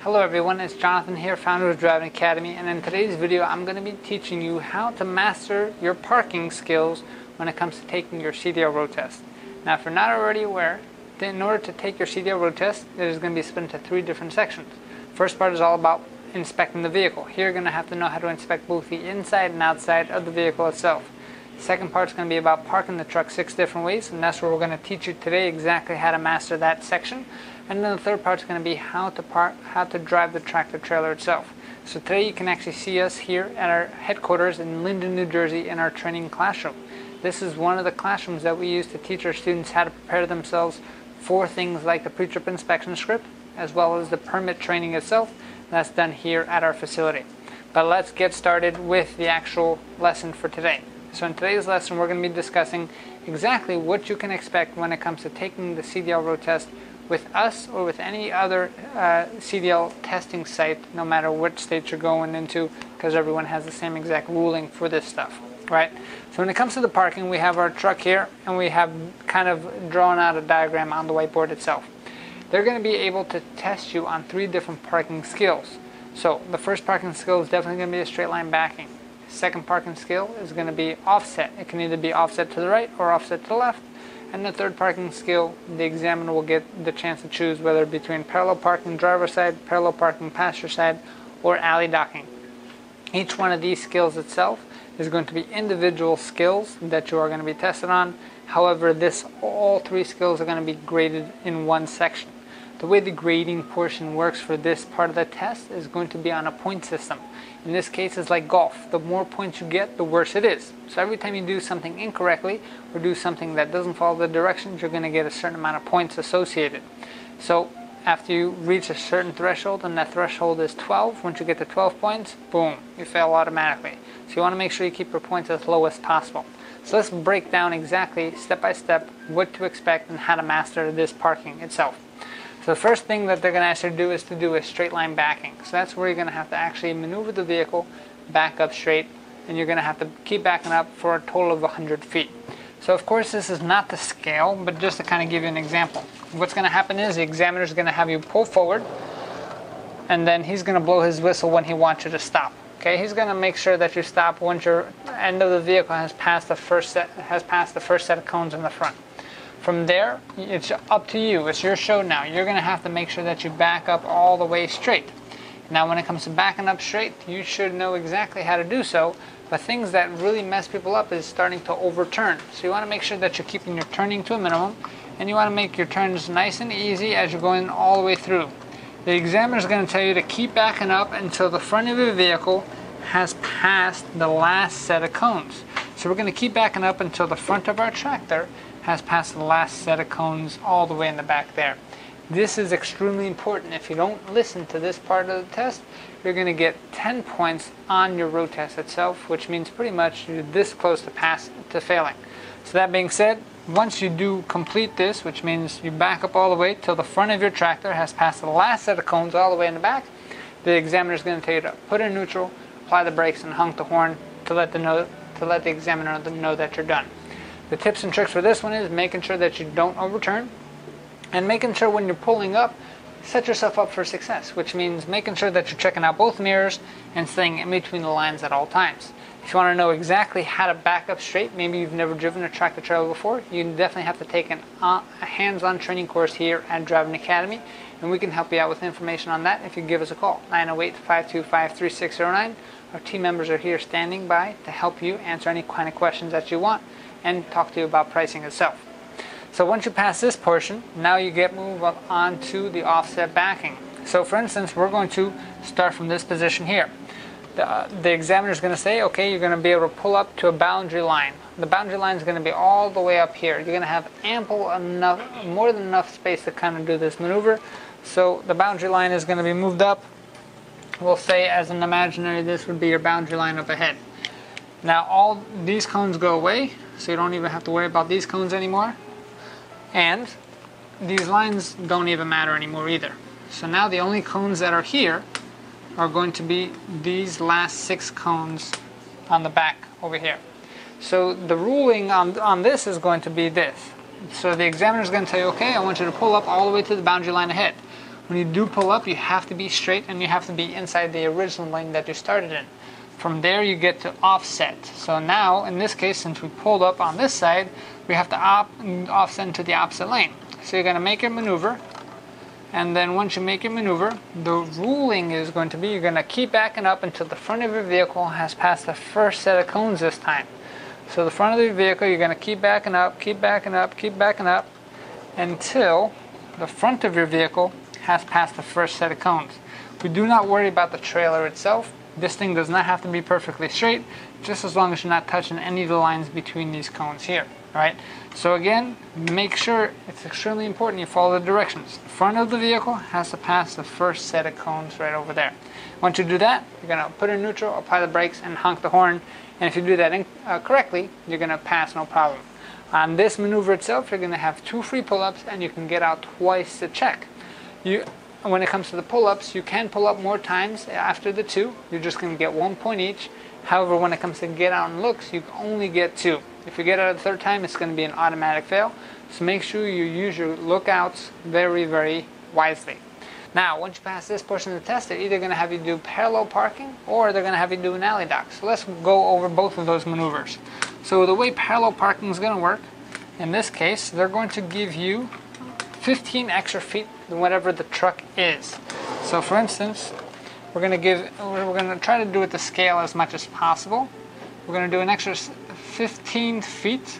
Hello everyone, it's Jonathan here, founder of Driving Academy, and in today's video I'm going to be teaching you how to master your parking skills when it comes to taking your CDL road test. Now if you're not already aware, in order to take your CDL road test, it is going to be split into three different sections. First part is all about inspecting the vehicle. Here you're going to have to know how to inspect both the inside and outside of the vehicle itself. Second part is going to be about parking the truck 6 different ways, and that's where we're going to teach you today exactly how to master that section. And then the third part is going to be how to drive the tractor trailer itself. So today you can actually see us here at our headquarters in Linden, New Jersey in our training classroom. This is one of the classrooms that we use to teach our students how to prepare themselves for things like the pre-trip inspection script, as well as the permit training itself. That's done here at our facility. But let's get started with the actual lesson for today. So in today's lesson we're going to be discussing exactly what you can expect when it comes to taking the CDL road test with us or with any other CDL testing site, no matter what state you're going into, because everyone has the same exact ruling for this stuff, right? So when it comes to the parking, we have our truck here, and we have kind of drawn out a diagram on the whiteboard itself. They're going to be able to test you on 3 different parking skills. So the first parking skill is definitely going to be a straight line backing. Second parking skill is going to be offset. It can either be offset to the right or offset to the left. And the third parking skill, the examiner will get the chance to choose whether between parallel parking driver side, parallel parking passenger side, or alley docking. Each one of these skills itself is going to be individual skills that you are going to be tested on. However, all 3 skills are going to be graded in one section. The way the grading portion works for this part of the test is going to be on a point system. In this case, it's like golf. The more points you get, the worse it is. So every time you do something incorrectly or do something that doesn't follow the directions, you're going to get a certain amount of points associated. So after you reach a certain threshold, and that threshold is 12, once you get to 12 points, boom, you fail automatically. So you want to make sure you keep your points as low as possible. So let's break down exactly, step by step, what to expect and how to master this parking itself. So the first thing that they're going to ask you to do is to do a straight line backing. So that's where you're going to have to actually maneuver the vehicle back up straight, and you're going to have to keep backing up for a total of 100 feet. So of course this is not the scale, but just to kind of give you an example. What's going to happen is the examiner is going to have you pull forward, and then he's going to blow his whistle when he wants you to stop. Okay, he's going to make sure that you stop once your end of the vehicle has passed the first set of cones in the front. From there, it's up to you. It's your show now. You're going to have to make sure that you back up all the way straight. Now, when it comes to backing up straight, you should know exactly how to do so. But things that really mess people up is starting to overturn. So you want to make sure that you're keeping your turning to a minimum, and you want to make your turns nice and easy as you're going all the way through. The examiner is going to tell you to keep backing up until the front of your vehicle has passed the last set of cones. So we're going to keep backing up until the front of our tractor has passed the last set of cones all the way in the back there. This is extremely important. If you don't listen to this part of the test, you're going to get 10 points on your road test itself, which means pretty much you're this close to failing. So that being said, once you do complete this, which means you back up all the way till the front of your tractor has passed the last set of cones all the way in the back, the examiner is going to tell you to put in neutral, apply the brakes, and honk the horn to let the examiner know that you're done. The tips and tricks for this one is making sure that you don't overturn, and making sure when you're pulling up, set yourself up for success, which means making sure that you're checking out both mirrors and staying in between the lines at all times. If you want to know exactly how to back up straight, maybe you've never driven a tractor trailer before, you definitely have to take a hands-on training course here at Driving Academy, and we can help you out with information on that if you give us a call, 908-525-3609. Our team members are here standing by to help you answer any kind of questions that you want and talk to you about pricing itself. So once you pass this portion, now you move on to the offset backing. So for instance, we're going to start from this position here. The examiner is going to say, okay, you're going to be able to pull up to a boundary line. The boundary line is going to be all the way up here. You're going to have more than enough space to kind of do this maneuver. So the boundary line is going to be moved up. We'll say as an imaginary, this would be your boundary line up ahead. Now all these cones go away, so you don't even have to worry about these cones anymore. And these lines don't even matter anymore either. So now the only cones that are here are going to be these last 6 cones on the back over here. So the ruling on this is going to be this. So the examiner is going to tell you, okay, I want you to pull up all the way to the boundary line ahead. when you do pull up, you have to be straight and you have to be inside the original lane that you started in. From there you get to offset. So now, in this case, since we pulled up on this side, we have to offset into the opposite lane. So you're going to make your maneuver, and then once you make your maneuver, the ruling is going to be you're going to keep backing up until the front of your vehicle has passed the first set of cones this time. So the front of your vehicle, you're going to keep backing up, keep backing up, keep backing up, until the front of your vehicle has passed the first set of cones. We do not worry about the trailer itself. This thing does not have to be perfectly straight, just as long as you're not touching any of the lines between these cones here, right? So again, make sure, it's extremely important you follow the directions. The front of the vehicle has to pass the first set of cones right over there. Once you do that, you're going to put in neutral, apply the brakes, and honk the horn. And if you do that correctly, you're going to pass no problem. On this maneuver itself, you're going to have 2 free pull-ups, and you can get out twice the check. When it comes to the pull-ups, you can pull up more times after the 2. You're just going to get 1 point each. However, when it comes to get out and looks, you only get 2. If you get out the 3rd time, it's going to be an automatic fail. So make sure you use your lookouts very, very wisely. Now, once you pass this portion of the test, they're either going to have you do parallel parking or they're going to have you do an alley dock. So let's go over both of those maneuvers. So the way parallel parking is going to work, in this case, they're going to give you 15 extra feet than whatever the truck is. So for instance, we're going to try to do it to scale as much as possible. We're going to do an extra 15 feet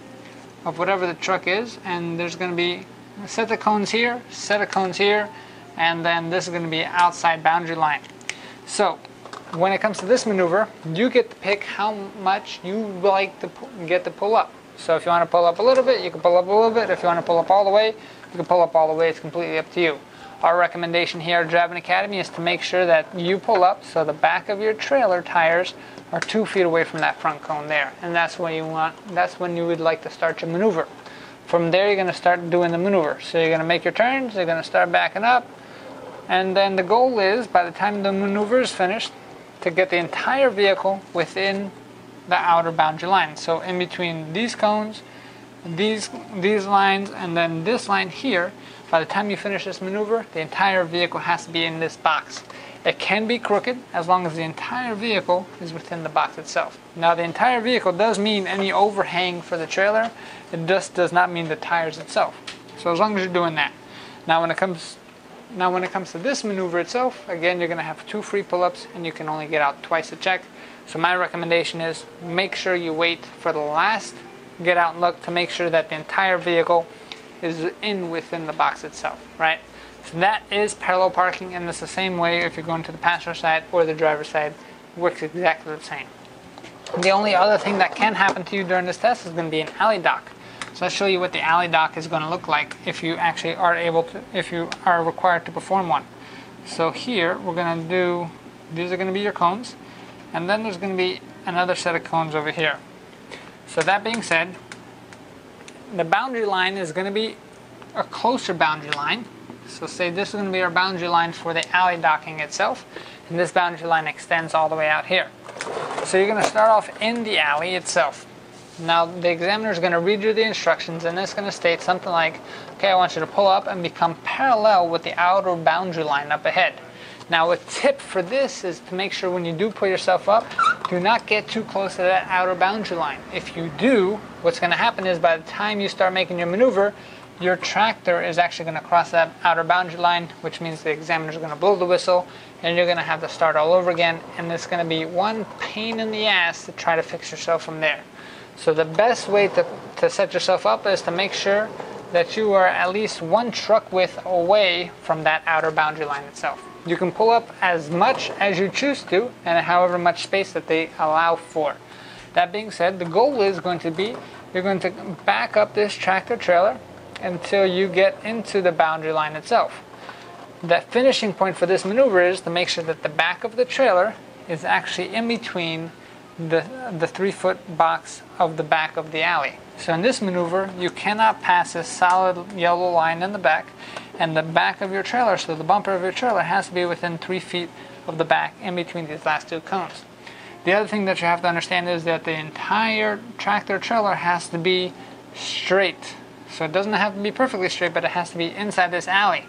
of whatever the truck is, and there's going to be a set of cones here, set of cones here, and then this is going to be outside boundary line. So when it comes to this maneuver, you get to pick how much you like to get to pull up. So if you want to pull up a little bit, you can pull up a little bit. If you want to pull up all the way, you can pull up all the way. It's completely up to you. Our recommendation here at Driving Academy is to make sure that you pull up so the back of your trailer tires are 2 feet away from that front cone there. And that's when you would like to start your maneuver. From there, you're going to start doing the maneuver. So you're going to make your turns, you're going to start backing up, and then the goal is, by the time the maneuver is finished, to get the entire vehicle within the outer boundary line. So in between these cones, these lines, and then this line here, by the time you finish this maneuver, the entire vehicle has to be in this box. It can be crooked as long as the entire vehicle is within the box itself. Now the entire vehicle does mean any overhang for the trailer. It just does not mean the tires itself. So as long as you're doing that. Now when it comes to this maneuver itself, again, you're going to have 2 free pull-ups and you can only get out twice a check. So my recommendation is make sure you wait for the last get out and look to make sure that the entire vehicle is within the box itself, right? So that is parallel parking, and it's the same way if you're going to the passenger side or the driver's side. It works exactly the same. The only other thing that can happen to you during this test is going to be an alley dock. So I'll show you what the alley dock is going to look like if you actually are if you are required to perform one. So here we're going to do, these are going to be your cones, and then there's going to be another set of cones over here. So that being said, the boundary line is going to be a closer boundary line. So say this is going to be our boundary line for the alley docking itself, and this boundary line extends all the way out here. So you're going to start off in the alley itself. Now the examiner is going to read you the instructions, and it's going to state something like, okay, I want you to pull up and become parallel with the outer boundary line up ahead. Now a tip for this is to make sure when you do pull yourself up, do not get too close to that outer boundary line. If you do, what's going to happen is by the time you start making your maneuver, your tractor is actually going to cross that outer boundary line, which means the examiner is going to blow the whistle, and you're going to have to start all over again, and it's going to be one pain in the ass to try to fix yourself from there. So the best way to set yourself up is to make sure that you are at least 1 truck width away from that outer boundary line itself. You can pull up as much as you choose to, and however much space that they allow for. That being said, the goal is going to be, you're going to back up this tractor trailer until you get into the boundary line itself. The finishing point for this maneuver is to make sure that the back of the trailer is actually in between the 3-foot box of the back of the alley. So in this maneuver, you cannot pass this solid yellow line in the back, and the back of your trailer, so the bumper of your trailer, has to be within 3 feet of the back in between these last 2 cones. The other thing that you have to understand is that the entire tractor trailer has to be straight. So it doesn't have to be perfectly straight, but it has to be inside this alley.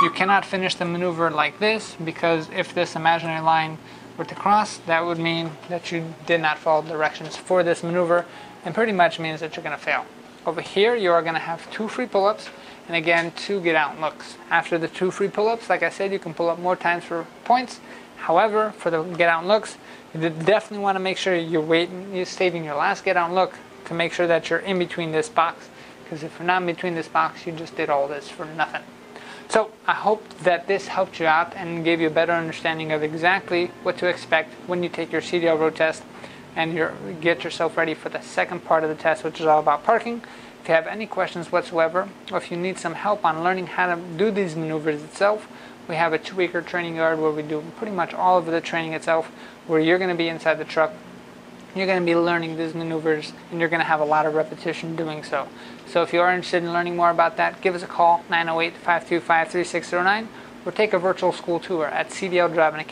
You cannot finish the maneuver like this, because if this imaginary line were to cross, that would mean that you did not follow the directions for this maneuver, and pretty much means that you're going to fail. Over here, you are going to have 2 free pull-ups, and again, 2 get out and looks. After the 2 free pull-ups, like I said, you can pull up more times for points. However, for the get out and looks, you definitely want to make sure you're saving your last get out and look to make sure that you're in between this box, because if you're not in between this box, you just did all this for nothing. So I hope that this helped you out and gave you a better understanding of exactly what to expect when you take your CDL road test and get yourself ready for the second part of the test, which is all about parking. If you have any questions whatsoever, or if you need some help on learning how to do these maneuvers itself, we have a 2-acre training yard where we do pretty much all of the training itself, where you're going to be inside the truck. You're going to be learning these maneuvers, and you're going to have a lot of repetition doing so. So if you are interested in learning more about that, give us a call, 908-525-3609, or take a virtual school tour at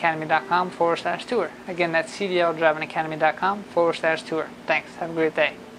cdldrivingacademy.com/tour. Again, that's cdldrivingacademy.com/tour. Thanks. Have a great day.